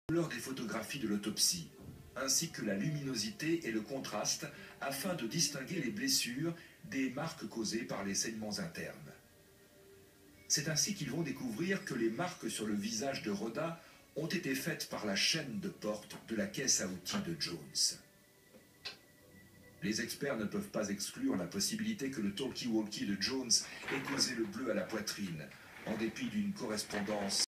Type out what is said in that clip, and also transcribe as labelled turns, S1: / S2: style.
S1: couleur des photographies de l'autopsie, ainsi que la luminosité et le contraste afin de distinguer les blessures des marques causées par les saignements internes. C'est ainsi qu'ils vont découvrir que les marques sur le visage de Rhoda ont été faites par la chaîne de porte de la caisse à outils de Jones. Les experts ne peuvent pas exclure la possibilité que le talkie-walkie de Jones ait causé le bleu à la poitrine, en dépit d'une correspondance